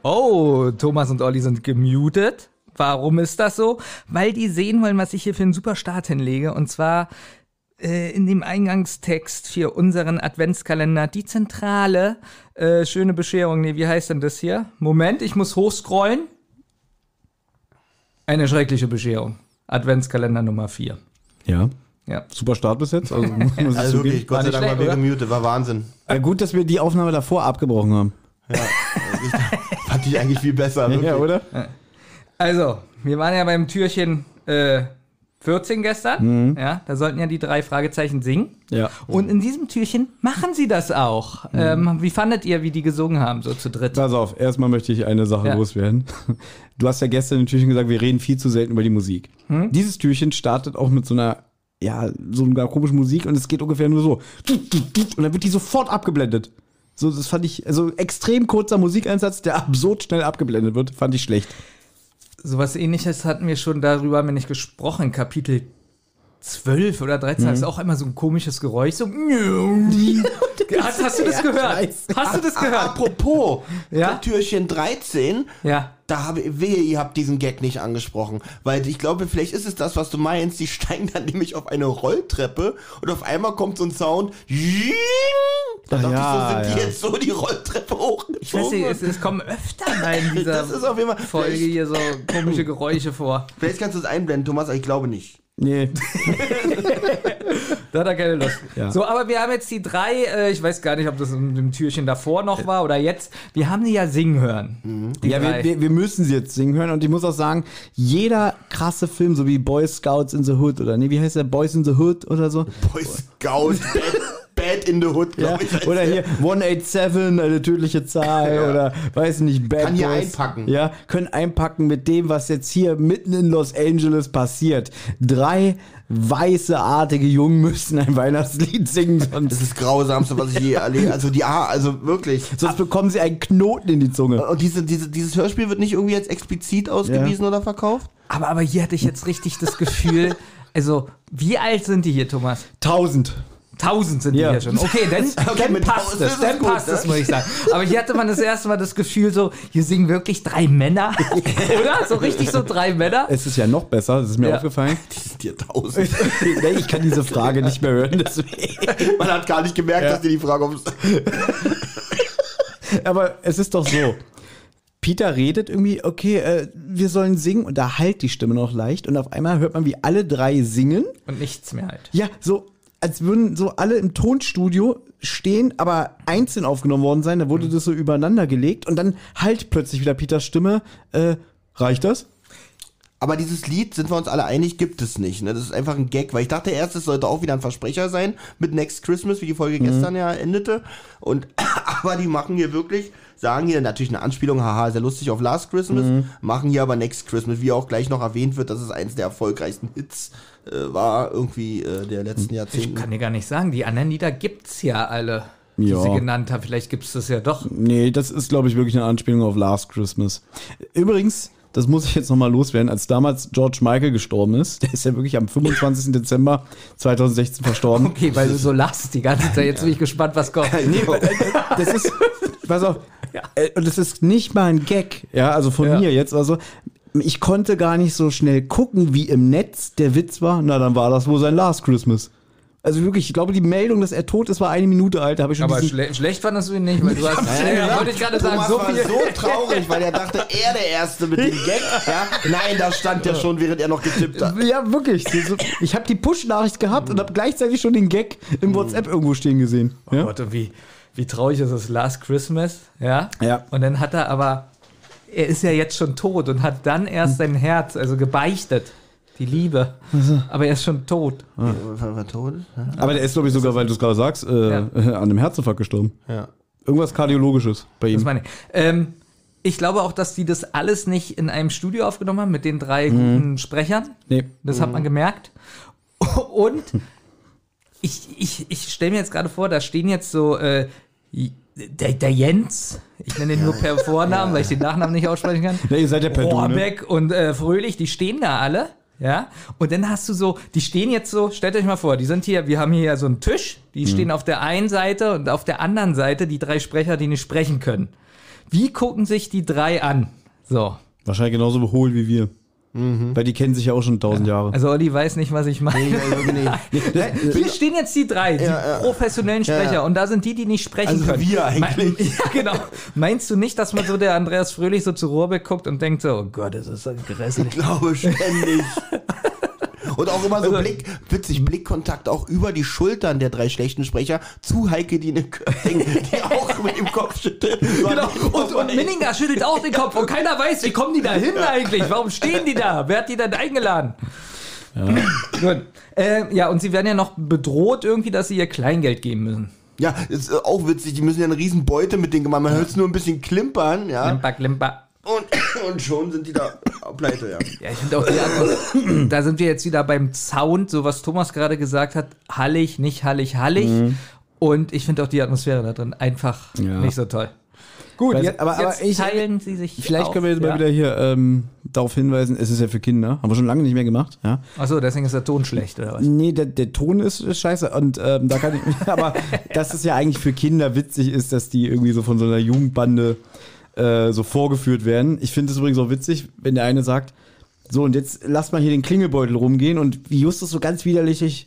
Oh, Thomas und Olli sind gemutet. Warum ist das so? Weil die sehen wollen, was ich hier für einen super Start hinlege. Und zwar in dem Eingangstext für unseren Adventskalender die zentrale schöne Bescherung. Nee, wie heißt denn das hier? Moment, ich muss hochscrollen. Eine schreckliche Bescherung. Adventskalender Nummer 4. Ja. Ja. Super Start bis jetzt. Also, muss ich Also wirklich, Gott sei nicht Dank mal schlecht, wieder gemutet, war Wahnsinn. gut, dass wir die Aufnahme davor abgebrochen haben. Ja, fand ich eigentlich viel besser. Wirklich. Ja, oder? Also, wir waren ja beim Türchen 14 gestern. Ja, da sollten ja die 3 Fragezeichen singen. Ja. Und in diesem Türchen machen sie das auch. Wie fandet ihr, wie die gesungen haben, so zu dritt? Pass auf, erstmal möchte ich eine Sache loswerden. Du hast ja gestern im Türchen gesagt, wir reden viel zu selten über die Musik. Dieses Türchen startet auch mit so einer komischen Musik und es geht ungefähr nur so. Und dann wird die sofort abgeblendet. So, das fand ich, also extrem kurzer Musikeinsatz, der absurd schnell abgeblendet wird, fand ich schlecht. Sowas Ähnliches hatten wir schon darüber, wenn ich gesprochen, Kapitel 12 oder 13, ist auch immer so ein komisches Geräusch, so. Hast du das gehört? Hast du das gehört? Apropos, Ja? Türchen 13, Ja. da ihr habt diesen Gag nicht angesprochen. Weil ich glaube, vielleicht ist es das, was du meinst. Die steigen dann nämlich auf eine Rolltreppe und auf einmal kommt so ein Sound. Da dachte ich so, sind die jetzt so die Rolltreppe hochgezogen? Ich weiß nicht, es kommen öfter mal in dieser Das ist auf jeden Fall Folge hier so komische Geräusche vor. Vielleicht kannst du es einblenden, Thomas, aber ich glaube nicht. Nee. Da hat er keine Lust. Ja. So, aber wir haben jetzt die 3, ich weiß gar nicht, ob das in dem Türchen davor noch war oder jetzt. Wir haben die ja singen hören. Die Ja, 3. wir müssen sie jetzt singen hören und ich muss auch sagen, jeder krasse Film, so wie Boy Scouts in the Hood oder wie heißt der, Boys in the Hood oder so. Boy Scout, Bad in the Hood, glaube ich. Oder hier 187, eine tödliche Zahl oder weiß nicht, Bad Kann hier Boys. einpacken. Ja, können einpacken mit dem, was jetzt hier mitten in Los Angeles passiert. 3 weiße, artige Jungen müssen ein Weihnachtslied singen, Das sonst ist das Grausamste, was ich je erlebt habe. Also wirklich. bekommen sie einen Knoten in die Zunge. Und dieses Hörspiel wird nicht irgendwie jetzt explizit ausgewiesen oder verkauft? Aber hier hatte ich jetzt richtig das Gefühl, also, wie alt sind die hier, Thomas? 1000. 1000 sind die Ja. hier schon. Okay, dann mit passt 1000 es. ist Dann es gut, passt es, ne? muss ich sagen. Aber hier hatte man das erste Mal das Gefühl so, hier singen wirklich 3 Männer. Oder? So richtig so 3 Männer. Es ist ja noch besser, das ist mir Ja. aufgefallen. Die sind hier 1000. Nee, ich kann diese Frage nicht mehr hören, deswegen. Man hat gar nicht gemerkt, dass dir die Frage ums... Aber es ist doch so. Peter redet irgendwie, okay, wir sollen singen und da halt die Stimme noch leicht und auf einmal hört man, wie alle 3 singen. Und nichts mehr halt. Ja, so als würden so alle im Tonstudio stehen, aber einzeln aufgenommen worden sein. Da wurde das so übereinander gelegt und dann halt plötzlich wieder Peters Stimme. Reicht das? Aber dieses Lied, sind wir uns alle einig, gibt es nicht. Ne? Das ist einfach ein Gag, weil ich dachte erst, es sollte auch wieder ein Versprecher sein mit Next Christmas, wie die Folge gestern ja endete. Aber die machen hier wirklich, sagen hier natürlich eine Anspielung, haha, sehr lustig auf Last Christmas, machen hier aber Next Christmas, wie auch gleich noch erwähnt wird, dass es eins der erfolgreichsten Hits war, irgendwie der letzten Ich Jahrzehnte. kann dir gar nicht sagen, die anderen Lieder gibt's ja alle, die Ja. sie genannt haben. Vielleicht gibt's das ja doch. Nee, das ist, glaube ich, wirklich eine Anspielung auf Last Christmas. Übrigens, das muss ich jetzt nochmal loswerden, als damals George Michael gestorben ist, der ist ja wirklich am 25. Dezember 2016 verstorben. Okay, weil du so lachst die ganze Zeit. Jetzt bin ich gespannt, was kommt. Nee, das ist, pass auf, und das ist nicht mal ein Gag, ja, also von mir jetzt, also ich konnte gar nicht so schnell gucken, wie im Netz der Witz war, na dann war das wohl sein Last Christmas. Also wirklich, ich glaube, die Meldung, dass er tot ist, war 1 Minute alt, da habe ich schon Aber diesen, schlecht fandest du ihn nicht, weil du hast, wollte ich gerade sagen, Thomas so war viel. so traurig, weil er dachte, er der Erste mit dem Gag. Ja? Nein, da stand er schon, während er noch getippt hat. ja, wirklich. Ich habe die Push-Nachricht gehabt und habe gleichzeitig schon den Gag im WhatsApp irgendwo stehen gesehen. Ja? Oh Gott, und wie traurig ist es, Last Christmas, ja? Ja. Und dann hat er aber, er ist ja jetzt schon tot und hat dann erst sein Herz, also gebeichtet, die Liebe. Aber er ist schon tot. War tot? Aber der ist, glaube ich, sogar, weil du es gerade sagst, an einem Herzinfarkt gestorben. Ja. Irgendwas Kardiologisches bei Das ihm. meine ich. Ich glaube auch, dass die das alles nicht in einem Studio aufgenommen haben mit den 3 guten Sprechern. Nee. Das hat man gemerkt. Und ich stelle mir jetzt gerade vor, da stehen jetzt so der Jens, ich nenne ihn nur per Vornamen, weil ich den Nachnamen nicht aussprechen kann. Ja, ihr seid ja per Du, ne? Rohrbeck und Fröhlich, die stehen da alle. Ja, und dann hast du so, die stehen jetzt so, stellt euch mal vor, wir haben hier ja so einen Tisch, die stehen auf der einen Seite und auf der anderen Seite die 3 Sprecher, die nicht sprechen können. Wie gucken sich die 3 an? So. Wahrscheinlich genauso beholt wie wir. Weil die kennen sich ja auch schon 1000 Jahre. Also Olli weiß nicht, was ich meine. Hier stehen jetzt die 3, die professionellen Sprecher und da sind die nicht sprechen können. Also wir eigentlich. Ja, genau. Meinst du nicht, dass man so der Andreas Fröhlich so zu Rohrbeck guckt und denkt so, oh Gott, das ist so grässlich. Ich glaube ständig. Und auch immer so Blickkontakt auch über die Schultern der 3 schlechten Sprecher zu Heike Dine Körting, die auch mit dem Kopf schüttelt. Genau. Und Minninger schüttelt auch den Kopf und keiner weiß, wie kommen die da hin eigentlich? Warum stehen die da? Wer hat die denn eingeladen? Ja. Gut. Und sie werden ja noch bedroht irgendwie, dass sie ihr Kleingeld geben müssen. Ja, ist auch witzig, die müssen ja eine riesen Beute mit denen gemacht. Man hört es nur ein bisschen klimpern, ja. Klimper. Und schon sind die da pleite, ja. Ja, ich finde auch da sind wir jetzt wieder beim Sound, so was Thomas gerade gesagt hat, hallig, nicht hallig. Und ich finde auch die Atmosphäre da drin einfach nicht so toll. Gut, jetzt teilen sie sich vielleicht können wir jetzt mal wieder hier darauf hinweisen, es ist ja für Kinder, haben wir schon lange nicht mehr gemacht. Ja? Achso, deswegen ist der Ton schlecht, oder was? Nee, der Ton ist scheiße und da kann ich, aber dass es ja eigentlich für Kinder witzig ist, dass die irgendwie so von so einer Jugendbande so vorgeführt werden. Ich finde es übrigens auch witzig, wenn der eine sagt, so und jetzt lasst mal hier den Klingelbeutel rumgehen und wie Justus so ganz widerlich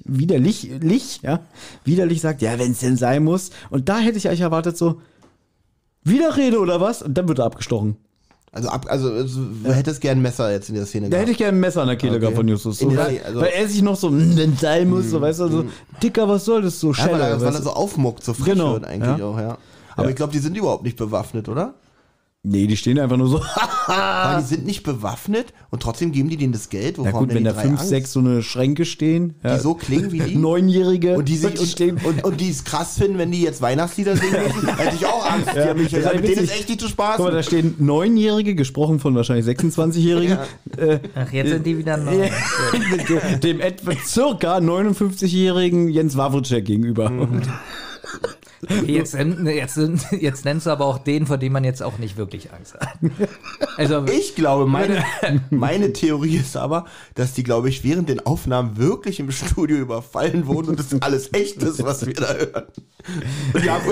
sagt, ja, wenn es denn sein muss. Und da hätte ich eigentlich erwartet so, Widerrede oder was? Und dann wird er abgestochen. Also du hättest gern ein Messer jetzt in der Szene gehabt. Da hätte ich gern ein Messer an der Kehle gehabt von Justus. So, weil er sich noch so, wenn es sein muss, so, weißt du, so, Dicker, was soll das so, Schelle. Ja, weil er so aufmuckt, so frisch wird eigentlich auch, ja. Aber ich glaube, die sind überhaupt nicht bewaffnet, oder? Nee, die stehen einfach nur so. Weil die sind nicht bewaffnet und trotzdem geben die denen das Geld. Na gut, wenn da 5, 6 so eine Schränke stehen. Die so klingen wie die. 9-Jährige. Und die es krass finden, wenn die jetzt Weihnachtslieder singen müssen. Hätte ich auch Angst. Ja, mit denen ist echt nicht zu Spaß. Guck mal, da stehen 9-Jährige, gesprochen von wahrscheinlich 26-Jährigen. Ja. Ach, jetzt sind die wieder neu. Dem etwa circa 59-jährigen Jens Wawrczyk gegenüber. Jetzt nennst du aber auch den, vor dem man jetzt auch nicht wirklich Angst hat. Also, ich glaube, meine Theorie ist aber, dass die, glaube ich, während den Aufnahmen wirklich im Studio überfallen wurden und das alles echt ist, was wir da hören. Ja,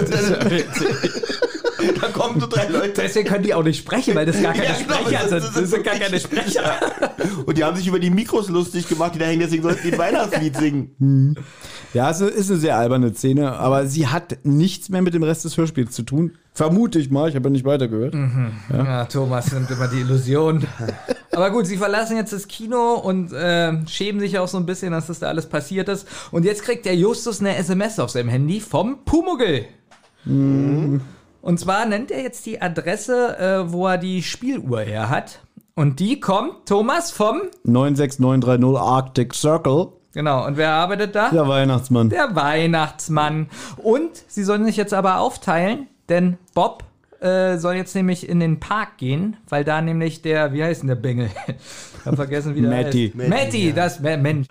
da kommen so 3 Leute. Deswegen können die auch nicht sprechen, weil das gar keine Sprecher sind. Das sind gar keine Sprecher. Und die haben sich über die Mikros lustig gemacht, die da hängen, deswegen sollten die ein Weihnachtslied singen. Ja, es ist eine sehr alberne Szene, aber sie hat nichts mehr mit dem Rest des Hörspiels zu tun. Vermute ich mal, ich habe ja nicht weitergehört. Ja, Thomas nimmt immer die Illusion. Aber gut, sie verlassen jetzt das Kino und schämen sich auch so ein bisschen, dass das da alles passiert ist. Und jetzt kriegt der Justus eine SMS auf seinem Handy vom Pumuckl. Und zwar nennt er jetzt die Adresse, wo er die Spieluhr her hat. Und die kommt, Thomas, vom 96930 Arctic Circle. Genau, und wer arbeitet da? Der Weihnachtsmann. Der Weihnachtsmann. Und sie sollen sich jetzt aber aufteilen, denn Bob soll jetzt nämlich in den Park gehen, weil da nämlich der, wie heißt denn der Bengel? Ich hab vergessen, wie der heißt. Matti, ja. Das Mensch.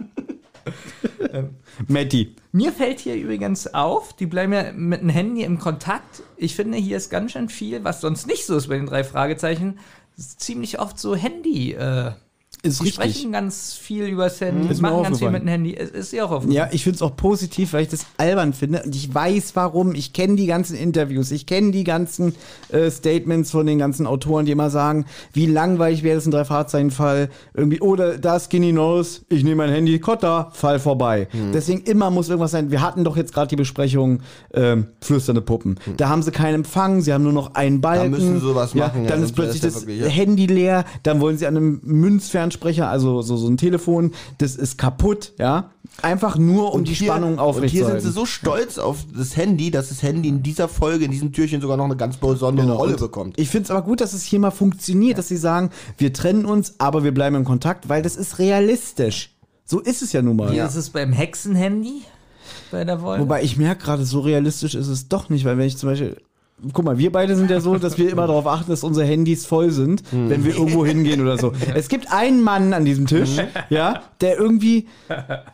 Matti. Mir fällt hier übrigens auf, die bleiben ja mit dem Handy im Kontakt. Ich finde, hier ist ganz schön viel, was sonst nicht so ist bei den 3 Fragezeichen. Das ist ziemlich oft so Handy. Ist die richtig. Sprechen ganz viel übers Handy, Ist mir machen ganz viel aufgefallen. mit dem Handy. Ist dir auch aufgefallen? Ja, ich finde es auch positiv, weil ich das albern finde. Und ich weiß warum. Ich kenne die ganzen Interviews. Ich kenne die ganzen Statements von den ganzen Autoren, die immer sagen, wie langweilig wäre das ein 3-Fahrzeichen-Fall. Irgendwie, oder da Skinny Nose, ich nehme mein Handy, Kotta, Fall vorbei. Deswegen immer muss irgendwas sein. Wir hatten doch jetzt gerade die Besprechung flüsternde Puppen. Da haben sie keinen Empfang, sie haben nur noch einen Balken. Da müssen sie sowas machen. Dann ist plötzlich das Handy leer, dann wollen sie an einem Münzfernsprecher, also so ein Telefon, das ist kaputt, ja. Einfach nur, um die Spannung aufrechtzuerhalten. Und hier sind sie so stolz auf das Handy, dass das Handy in dieser Folge, in diesem Türchen sogar noch eine ganz besondere Rolle bekommt. Ich finde es aber gut, dass es hier mal funktioniert, dass sie sagen, wir trennen uns, aber wir bleiben in Kontakt, weil das ist realistisch. So ist es ja nun mal. Ja. Ist es beim Hexenhandy bei der Folge? Wobei ich merke gerade, so realistisch ist es doch nicht, weil wenn ich zum Beispiel... Guck mal, wir beide sind ja so, dass wir immer darauf achten, dass unsere Handys voll sind, wenn wir irgendwo hingehen oder so. Es gibt einen Mann an diesem Tisch, ja, der irgendwie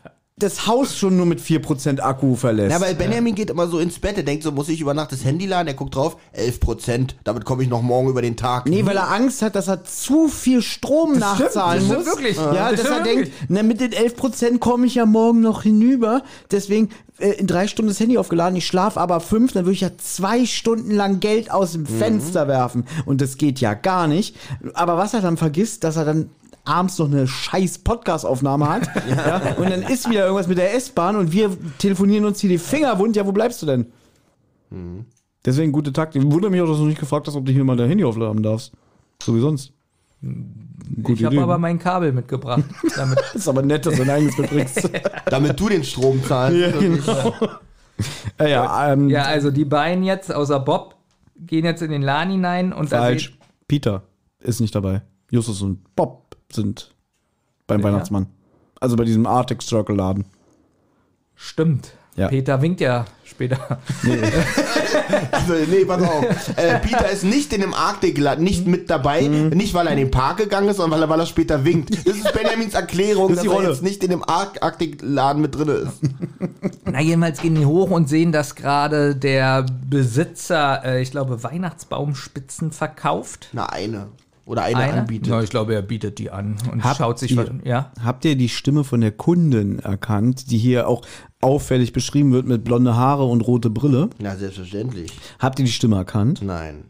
das Haus schon nur mit 4% Akku verlässt. Ja, weil Benjamin geht immer so ins Bett, er denkt so, muss ich über Nacht das Handy laden, er guckt drauf, 11%, damit komme ich noch morgen über den Tag. Nee, weil er Angst hat, dass er zu viel Strom nachzahlen muss. Wirklich. Ja, dass er denkt, na, mit den 11% komme ich ja morgen noch hinüber. Deswegen in 3 Stunden das Handy aufgeladen, ich schlafe aber 5, dann würde ich ja 2 Stunden lang Geld aus dem Fenster werfen. Und das geht ja gar nicht. Aber was er dann vergisst, dass er dann abends noch eine scheiß Podcast-Aufnahme hat. Ja. Und dann ist wieder irgendwas mit der S-Bahn und wir telefonieren uns hier die Finger wund. Ja, wo bleibst du denn? Deswegen gute Taktik. Wundert mich auch, dass du nicht gefragt hast, ob du hier mal dein Handy aufladen darfst. So wie sonst. Ich habe aber mein Kabel mitgebracht. Damit ist aber nett, dass du ein eigenes mitbringst. Damit du den Strom zahlst. Ja, genau. Ja, also die beiden jetzt, außer Bob, gehen jetzt in den Laden hinein und falsch. Peter ist nicht dabei. Justus und Bob sind beim Weihnachtsmann. Also bei diesem Arctic Circle Laden. Stimmt. Ja. Peter winkt ja später. Also, nee, pass auf. Peter ist nicht in dem Arctic-Laden, nicht mit dabei. Nicht, weil er in den Park gegangen ist, sondern weil er später winkt. Das ist Benjamins Erklärung, dass er jetzt nicht in dem Arctic-Laden mit drin ist. Na, jedenfalls gehen die hoch und sehen, dass gerade der Besitzer, ich glaube, Weihnachtsbaumspitzen verkauft. Na, eine. Oder eine anbietet. Na, ich glaube, er bietet die an und schaut sich Habt ihr die Stimme von der Kundin erkannt, die hier auch auffällig beschrieben wird mit blonde Haare und rote Brille? Na, selbstverständlich. Habt ihr die Stimme erkannt? Nein.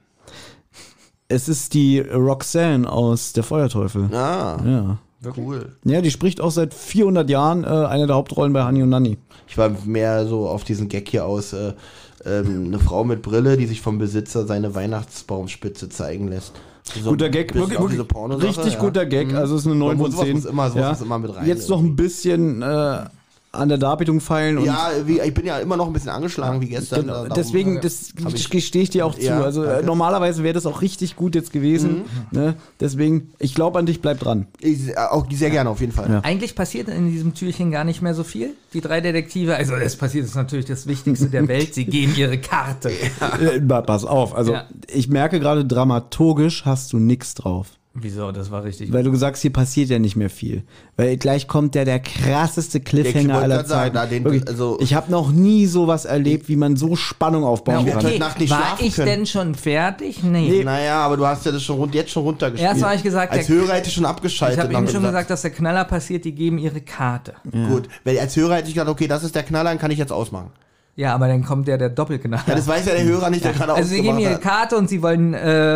Es ist die Roxanne aus Der Feuerteufel. Ah, Ja. cool. Ja, die spricht auch seit 400 Jahren eine der Hauptrollen bei Hani und Nanni. Ich war mehr so auf diesen Gag hier aus, eine Frau mit Brille, die sich vom Besitzer seine Weihnachtsbaumspitze zeigen lässt. So guter Gag, wirklich richtig guter Gag, also ist eine 9 von 10. Sowas muss immer mit rein. Jetzt noch ein bisschen an der Darbietung feilen. Und ja, ich bin ja immer noch ein bisschen angeschlagen wie gestern. Genau, deswegen, das gestehe ich dir auch zu. Also normalerweise wäre das auch richtig gut jetzt gewesen. Ne? Deswegen, ich glaube an dich, bleib dran. Auch sehr gerne, auf jeden Fall. Ja. Eigentlich passiert in diesem Türchen gar nicht mehr so viel. Die 3 Detektive, also es passiert, ist natürlich das Wichtigste der Welt, sie geben ihre Karte. Pass auf, also ich merke gerade, dramaturgisch hast du nichts drauf. Wieso? Das war richtig. Weil du sagst, hier passiert ja nicht mehr viel. Weil gleich kommt der krasseste Cliffhanger aller Zeiten. Ich habe noch nie sowas erlebt, wie man so Spannung aufbauen kann. Okay. War ich denn schon fertig? Nee. Naja, aber du hast ja das jetzt schon runtergespielt. Erst habe ich gesagt, als Hörer hätte ich schon abgeschaltet. Ich habe eben schon gesagt, dass der Knaller passiert, die geben ihre Karte. Ja. Gut, weil als Hörer hätte ich gesagt, okay, das ist der Knaller, dann kann ich jetzt ausmachen. Ja, aber dann kommt der Doppelknaller. Ja, das weiß ja der Hörer nicht, der gerade ausgemacht hat. Also sie geben ihre Karte und sie wollen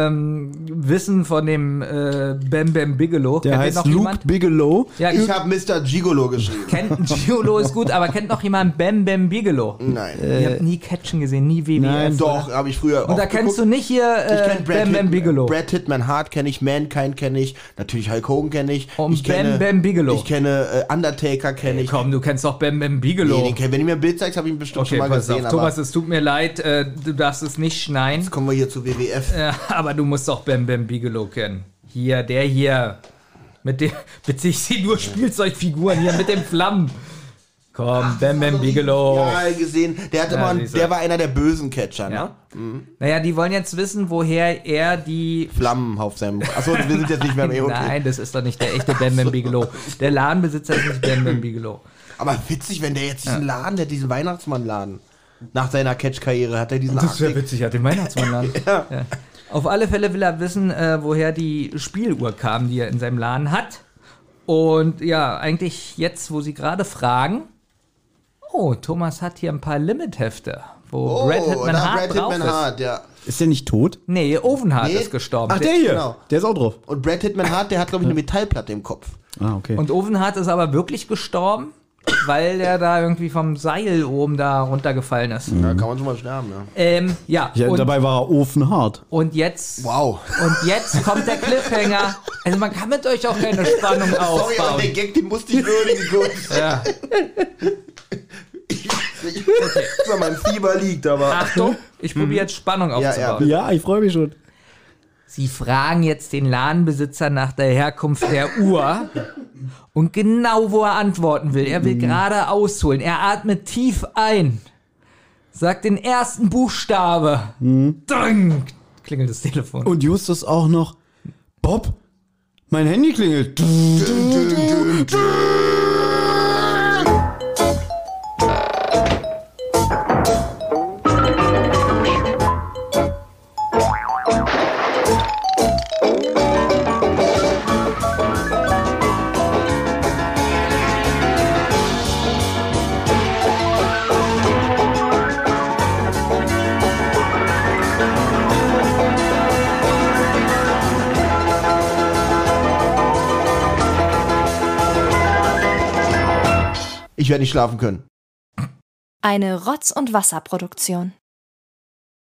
wissen von dem Bam Bam Bigelow. Der heißt noch Luke jemand? Bigelow. Ja, ich habe Mr. Gigolo geschrieben. Gigolo ist gut, aber kennt noch jemand Bam Bam Bigelow? Nein. Ihr habt nie Catchen gesehen, nie WWF. Nein, doch, habe ich früher auch. Und da kennst du nicht hier Bam Bam Bigelow. Brad Hitman Hart kenne ich, Mankind kenne ich, natürlich Hulk Hogan kenne ich. Und Bam Bam Bigelow. Ich kenne Undertaker kenne ich. Komm, du kennst doch Bam Bam Bigelow. Nee, wenn du mir ein Bild zeigst, habe ich ihn bestimmt schon mal gesehen. Thomas, es tut mir leid, du darfst es nicht schneiden. Jetzt kommen wir hier zu WWF. Aber du musst doch Bam Bam Bigelow kennen. Hier, der hier. Mit dem, bitte, ich sehe nur Spielzeugfiguren hier mit den Flammen. Komm, Bam Bam Bigelow. Ja, gesehen. Der hat der war einer der bösen Catcher, ne? Ja? Naja, die wollen jetzt wissen, woher er die Flammen auf seinem... Achso, wir sind jetzt nicht mehr im okay. Nein, das ist doch nicht der echte Bam Bam Bigelow. Der Ladenbesitzer ist nicht Bam Bam Bigelow. Aber witzig, wenn der jetzt diesen Laden, diesen Weihnachtsmannladen, nach seiner Catch-Karriere hat er diesen Das wäre witzig, hat den Weihnachtsmannladen. Ja. Auf alle Fälle will er wissen, woher die Spieluhr kam, die er in seinem Laden hat. Und ja, eigentlich jetzt, wo sie gerade fragen, Thomas hat hier ein paar Limit-Hefte, wo Brad Hitman Hart drauf ist. Ja. Ist der nicht tot? Nee, Ovenhart ist gestorben. Ach, der hier, genau. Der ist auch drauf. Und Brad Hitman Hart, der hat, glaube ich, eine Metallplatte im Kopf. Ah, okay. Und Ovenhart ist aber wirklich gestorben, weil der da irgendwie vom Seil oben da runtergefallen ist. Da kann man schon mal sterben, ja. Ja, und dabei war er ofenhart. Und jetzt... Wow. Und jetzt kommt der Cliffhanger. Also man kann mit euch auch keine Spannung aufbauen. Sorry, aber der Gag, den musste ich würdigen, gut. Ja. Okay. Mein Fieber liegt, aber... Achtung, ich probiere jetzt Spannung aufzubauen. Ja, ich freue mich schon. Sie fragen jetzt den Ladenbesitzer nach der Herkunft der Uhr und genau, wo er antworten will. Er will gerade ausholen. Er atmet tief ein, sagt den ersten Buchstabe. Ding, klingelt das Telefon. Und Justus auch noch, Bob, mein Handy klingelt. Ich werde nicht schlafen können. Eine Rotz- und Wasserproduktion.